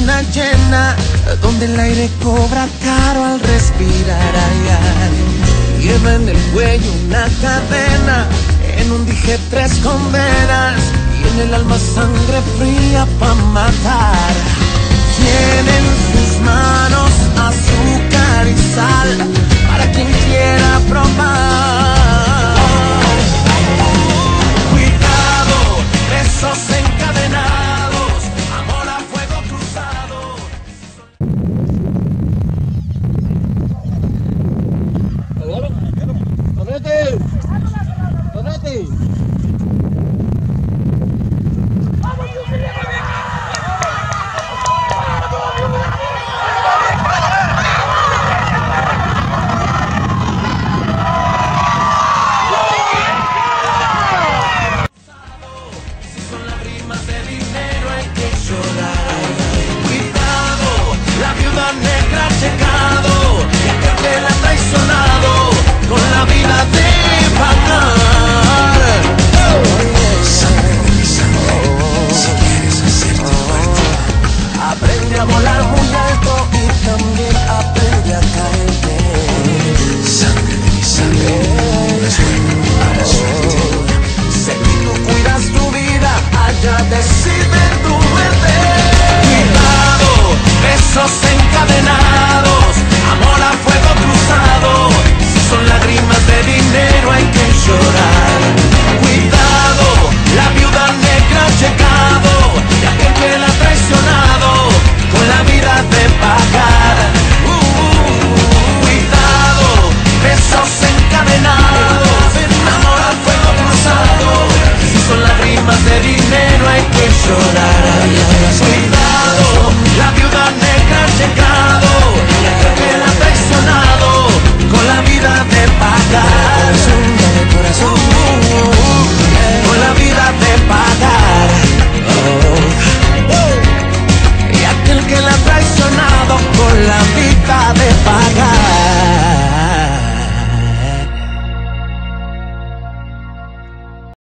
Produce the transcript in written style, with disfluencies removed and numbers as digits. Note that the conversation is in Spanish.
luna llena, donde el aire cobra caro al respirar. Ay, ay. Lleva en el cuello una cadena, en un dije 3 condenas, y en el alma sangre fría pa' matar. Tiene en sus manos azúcar y sal, para quien quiera probar. Cuidado, besos encadenados, amor a fuego cruzado. ¡Torrete! ¡Torrete! Secado, y que te la ha traicionado con la vida de pagar. Si quieres hacerte fuerte, aprende a volar muy alto.